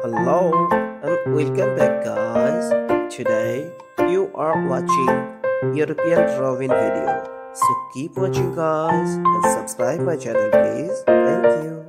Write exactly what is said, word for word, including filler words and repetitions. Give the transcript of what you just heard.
Hello and welcome back guys. Today you are watching European drawing video. So keep watching guys and subscribe my channel please. Thank you.